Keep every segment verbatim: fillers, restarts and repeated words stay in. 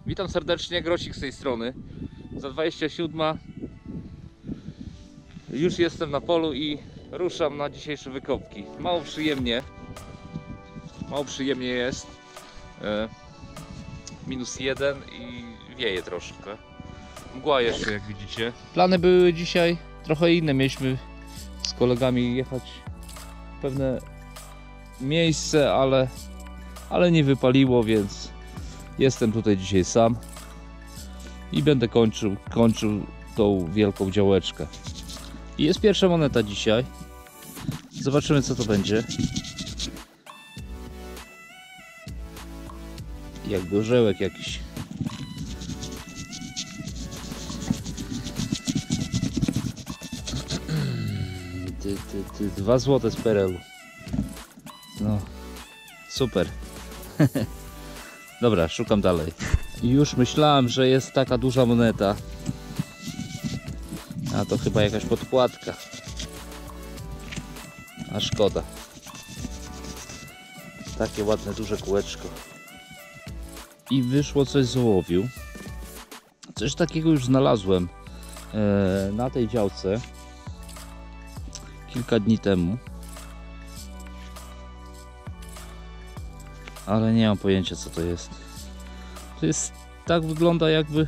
Witam serdecznie, Grosik z tej strony. Za dwadzieścia siedem już jestem na polu i ruszam na dzisiejsze wykopki. Mało przyjemnie. Mało przyjemnie jest. E, minus jeden i wieje troszkę. Mgła jeszcze, jak widzicie. Plany były dzisiaj trochę inne. Mieliśmy z kolegami jechać w pewne miejsce, ale, ale nie wypaliło, więc jestem tutaj dzisiaj sam i będę kończył, kończył tą wielką działeczkę. I jest pierwsza moneta dzisiaj. Zobaczymy, co to będzie. Jakby orzełek jakiś. Ty, ty, ty, dwa złote z Perelu. No, super. Dobra, szukam dalej. I już myślałem, że jest taka duża moneta. A to chyba jakaś podkładka. A szkoda. Takie ładne, duże kółeczko. I wyszło coś z ołowiu. Coś takiego już znalazłem e, na tej działce kilka dni temu. Ale nie mam pojęcia, co to jest. To jest, tak wygląda, jakby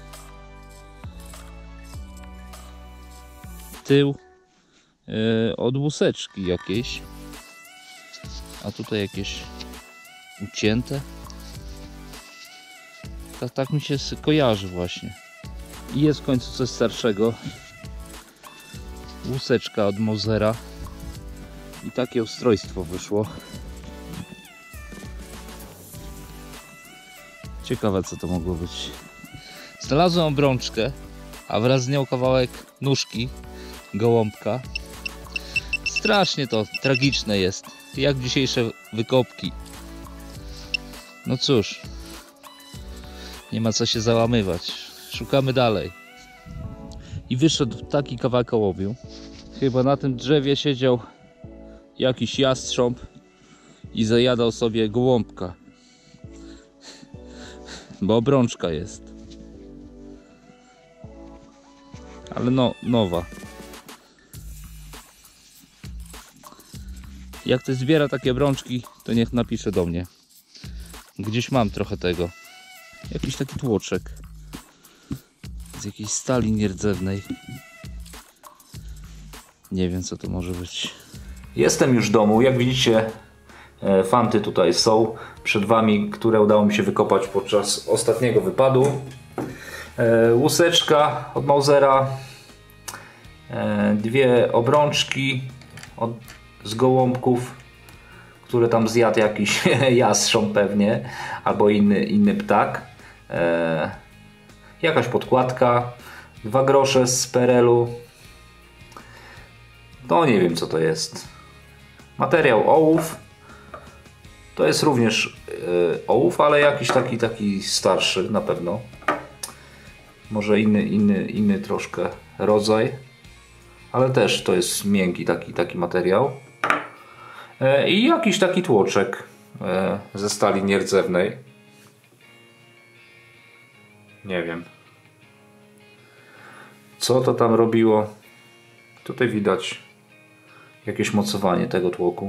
tył yy, od łuseczki jakiejś. A tutaj jakieś ucięte. Tak, tak mi się kojarzy właśnie. I jest w końcu coś starszego. Łuseczka od Mausera. I takie ustrojstwo wyszło. Ciekawe, co to mogło być. Znalazłem obrączkę, a wraz z nią kawałek nóżki gołąbka. Strasznie to tragiczne jest, jak dzisiejsze wykopki. No cóż, nie ma co się załamywać. Szukamy dalej. I wyszedł taki kawałek ołowiu. Chyba na tym drzewie siedział jakiś jastrząb i zajadał sobie gołąbka. Bo obrączka jest. Ale no, nowa. Jak ktoś zbiera takie obrączki, to niech napisze do mnie. Gdzieś mam trochę tego. Jakiś taki tłoczek. Z jakiejś stali nierdzewnej. Nie wiem, co to może być. Jestem już w domu. Jak widzicie, fanty tutaj są przed wami, które udało mi się wykopać podczas ostatniego wypadu. Łuseczka od Mausera, dwie obrączki od, z gołąbków, które tam zjadł jakiś jastrząb pewnie, albo inny, inny ptak. Jakaś podkładka, dwa grosze z Perelu. To nie wiem, co to jest. Materiał ołów. To jest również yy, ołów, ale jakiś taki taki starszy na pewno. Może inny, inny, inny troszkę rodzaj. Ale też to jest miękki taki, taki materiał. Yy, I jakiś taki tłoczek yy, ze stali nierdzewnej. Nie wiem, co to tam robiło. Tutaj widać jakieś mocowanie tego tłoku.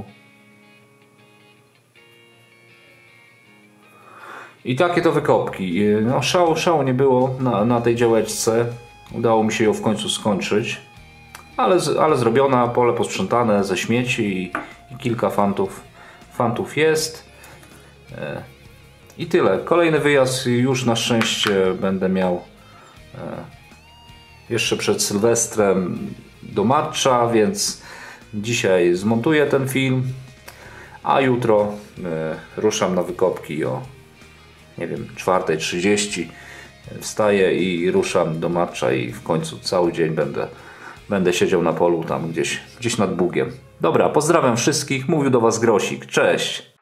I takie to wykopki. No, szału, szału nie było na, na tej działeczce. Udało mi się ją w końcu skończyć. Ale, ale zrobiona, pole posprzątane ze śmieci i, i kilka fantów, fantów jest. E, I tyle. Kolejny wyjazd już na szczęście będę miał e, jeszcze przed Sylwestrem do Marcza, więc dzisiaj zmontuję ten film. A jutro e, ruszam na wykopki o nie wiem, czwarta trzydzieści. Wstaję i ruszam do Marcza i w końcu cały dzień będę, będę siedział na polu tam gdzieś, gdzieś nad Bugiem. Dobra, pozdrawiam wszystkich. Mówił do was Grosik. Cześć!